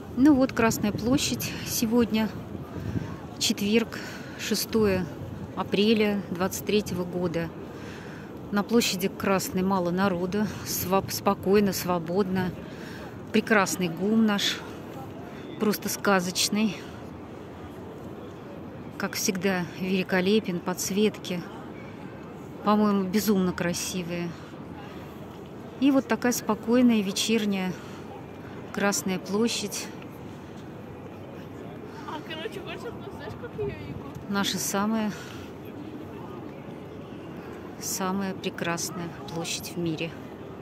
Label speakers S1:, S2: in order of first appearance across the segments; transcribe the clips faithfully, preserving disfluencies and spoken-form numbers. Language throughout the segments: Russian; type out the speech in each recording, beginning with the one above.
S1: Ну вот Красная площадь. Сегодня четверг, шестое апреля двадцать третьего года. На площади Красной мало народа, своб- спокойно, свободно. Прекрасный ГУМ наш, просто сказочный. Как всегда, великолепен, подсветки. По-моему, безумно красивые. И вот такая спокойная вечерняя Красная площадь.
S2: А, короче, больше, ну, знаешь, как ее игру?
S1: Наша самая, самая прекрасная площадь в мире.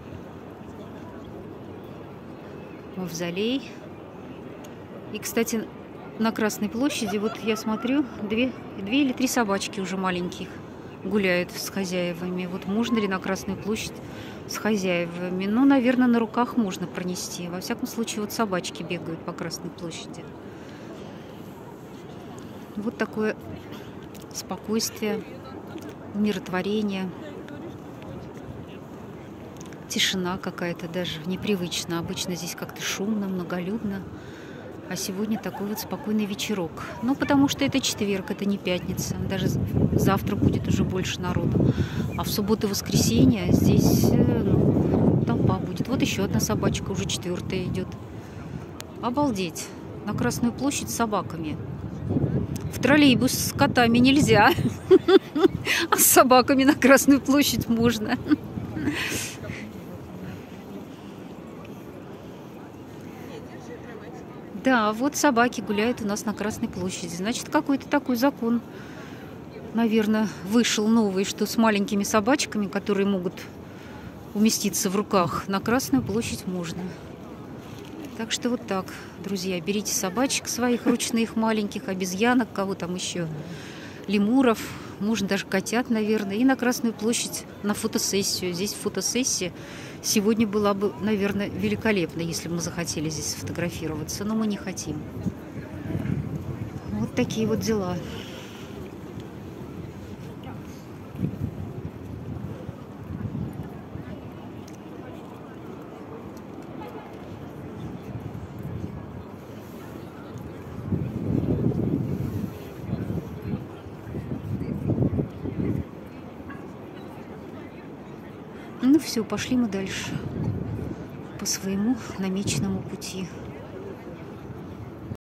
S1: Мавзолей. И, кстати, на Красной площади, вот я смотрю, две, две или три собачки уже маленьких гуляют с хозяевами. Вот можно ли на Красную площадь с хозяевами? Ну, наверное, на руках можно пронести. Во всяком случае, вот собачки бегают по Красной площади. Вот такое спокойствие, умиротворение, тишина какая-то даже непривычно. Обычно здесь как-то шумно, многолюдно. А сегодня такой вот спокойный вечерок. Ну, потому что это четверг, это не пятница. Даже завтра будет уже больше народу. А в субботу и воскресенье здесь ну, толпа будет. Вот еще одна собачка, уже четвертая идет. Обалдеть. На Красную площадь с собаками. В троллейбус с котами нельзя. А с собаками на Красную площадь можно. Да, вот собаки гуляют у нас на Красной площади. Значит, какой-то такой закон, наверное, вышел новый, что с маленькими собачками, которые могут уместиться в руках, на Красную площадь можно. Так что вот так, друзья, берите собачек своих ручных маленьких, обезьянок, кого там еще, лемуров, можно даже котят, наверное, и на Красную площадь на фотосессию. Здесь фотосессия сегодня была бы, наверное, великолепна, если бы мы захотели здесь сфотографироваться, но мы не хотим. Вот такие вот дела. Ну все, пошли мы дальше по своему намеченному пути.